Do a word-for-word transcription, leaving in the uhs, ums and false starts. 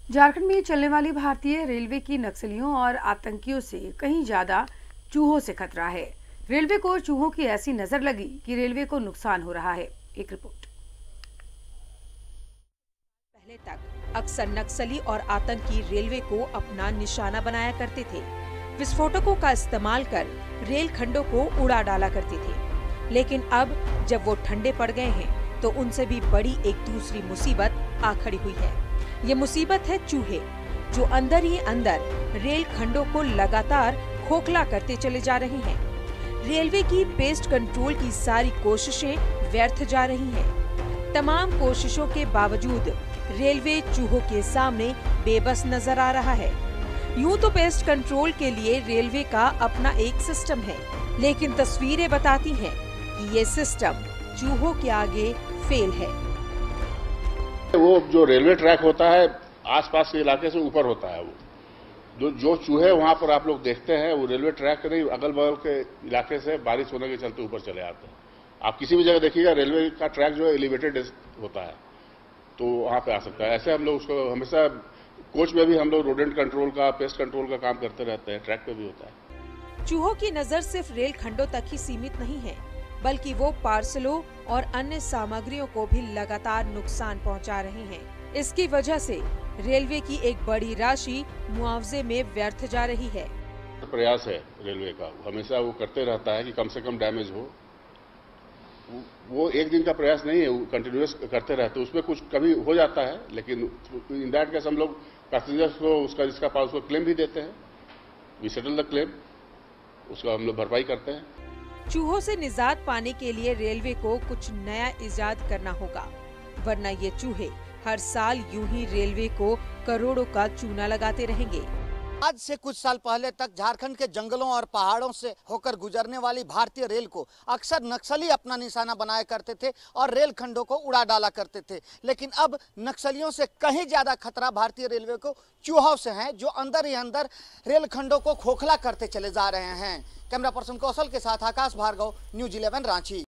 झारखंड में चलने वाली भारतीय रेलवे की नक्सलियों और आतंकियों से कहीं ज्यादा चूहों से खतरा है। रेलवे को चूहों की ऐसी नजर लगी कि रेलवे को नुकसान हो रहा है। एक रिपोर्ट। पहले तक अक्सर नक्सली और आतंकी रेलवे को अपना निशाना बनाया करते थे। विस्फोटकों का इस्तेमाल कर रेल खंडों को उड़ा डाला करते थे, लेकिन अब जब वो ठंडे पड़ गए हैं तो उनसे भी बड़ी एक दूसरी मुसीबत आ खड़ी हुई है। ये मुसीबत है चूहे, जो अंदर ही अंदर रेल खंडों को लगातार खोखला करते चले जा रहे हैं। रेलवे की पेस्ट कंट्रोल की सारी कोशिशें व्यर्थ जा रही हैं। तमाम कोशिशों के बावजूद रेलवे चूहों के सामने बेबस नजर आ रहा है। यूं तो पेस्ट कंट्रोल के लिए रेलवे का अपना एक सिस्टम है, लेकिन तस्वीरें बताती हैं कि ये सिस्टम चूहों के आगे फेल है। वो जो रेलवे ट्रैक होता है आसपास के इलाके से ऊपर होता है। वो जो जो चूहे वहां पर आप लोग देखते हैं वो रेलवे ट्रैक के नहीं, अगल बगल के इलाके से बारिश होने के चलते ऊपर चले आते हैं। आप किसी भी जगह देखिएगा रेलवे का ट्रैक जो है एलिवेटेड होता है, तो वहां पे आ सकता है। ऐसे हम लोग उसको हमेशा कोच में भी हम लोग रोडेंट कंट्रोल का, पेस्ट कंट्रोल का काम करते रहते हैं। ट्रैक पे भी होता है। चूहों की नजर सिर्फ रेल खंडों तक ही सीमित नहीं है, बल्कि वो पार्सलों और अन्य सामग्रियों को भी लगातार नुकसान पहुंचा रहे हैं। इसकी वजह से रेलवे की एक बड़ी राशि मुआवजे में व्यर्थ जा रही है। प्रयास है रेलवे का, हमेशा वो करते रहता है कि कम से कम डैमेज हो। वो एक दिन का प्रयास नहीं है, वो कंटिन्यूअस करते रहते हैं। उसमें कुछ कभी हो जाता है, लेकिन इन दैट केस हम लोग पैसेंजर्स को उसका जिसका पास उसको क्लेम भी देते हैं। वी सेटल द क्लेम, उसका हम लोग भरपाई करते हैं। चूहों से निजात पाने के लिए रेलवे को कुछ नया इजाद करना होगा, वरना ये चूहे हर साल यूं ही रेलवे को करोड़ों का चूना लगाते रहेंगे। आज से कुछ साल पहले तक झारखंड के जंगलों और पहाड़ों से होकर गुजरने वाली भारतीय रेल को अक्सर नक्सली अपना निशाना बनाया करते थे और रेल खंडों को उड़ा डाला करते थे। लेकिन अब नक्सलियों से कहीं ज्यादा खतरा भारतीय रेलवे को चूहों से है, जो अंदर ही अंदर रेल खंडों को खोखला करते चले जा रहे हैं। कैमरा पर्सन कौशल के साथ आकाश भार्गव, न्यूज इलेवन रांची।